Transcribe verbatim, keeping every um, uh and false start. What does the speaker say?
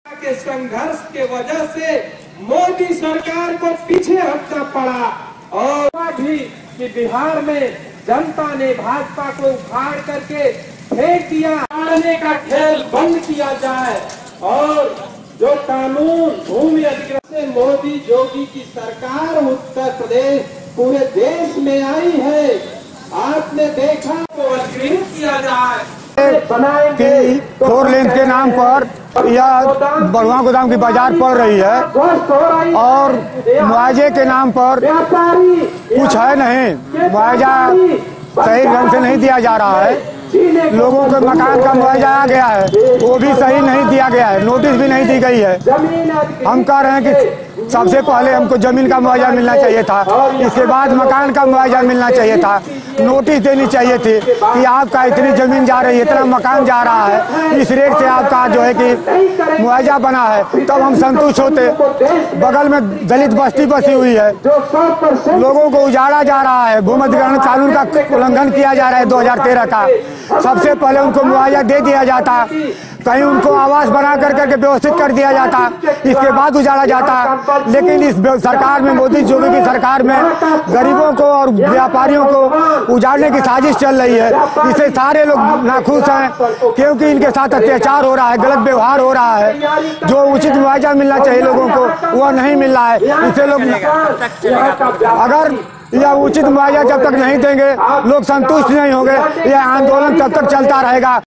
के संघर्ष के वजह से मोदी सरकार को पीछे हटना पड़ा और भी कि बिहार में जनता ने भाजपा को उखाड़ करके फेंक दिया। उखाड़ने का खेल बंद किया जाए और जो कानून भूमि अधिग्रहण से मोदी योगी की सरकार उत्तर प्रदेश पूरे देश में आई है, आपने देखा को अधिग्रहित किया जाए कि फोर लेन के नाम पर यह बड़ुआ गोदाम की बाजार पड़ रही है और मुआवजे के नाम पर कुछ है नहीं, मुआवजा सही ढंग से नहीं दिया जा रहा है। लोगों के मकान का मुआवजा आ गया है, वो भी सही नहीं दिया गया है, नोटिस भी नहीं दी गई है। हम कह रहे हैं कि सबसे पहले हमको जमीन का मुआवजा मिलना चाहिए था, इसके बाद मकान का मुआवजा मिलना चाहिए था, नोटिस देनी चाहिए थी कि आपका इतनी जमीन जा रही है, इतना मकान जा रहा है, इस रेट से आपका जो है कि मुआवजा बना है, तब हम संतुष्ट होते। बगल में दलित बस्ती बसी हुई है, लोगों को उजाड़ा जा रहा है, भूमि अधिग्रहण कानून का उल्लंघन किया जा रहा है दो हजार तेरह का। सबसे पहले उनको मुआवजा दे दिया जाता, कहीं उनको आवास बना कर करके व्यवस्थित कर दिया जाता, इसके बाद उजाड़ा जाता। लेकिन इस सरकार में, मोदी योगी की सरकार में गरीबों को और व्यापारियों को उजाड़ने की साजिश चल रही है। इससे सारे लोग नाखुश हैं क्योंकि इनके साथ अत्याचार हो रहा है, गलत व्यवहार हो रहा है। जो उचित मुआवजा मिलना चाहिए लोगों को वह नहीं मिल रहा है। इससे लोग अगर यह उचित मुआवजा जब तक नहीं देंगे, लोग संतुष्ट नहीं होंगे, यह आंदोलन तब तक चलता रहेगा।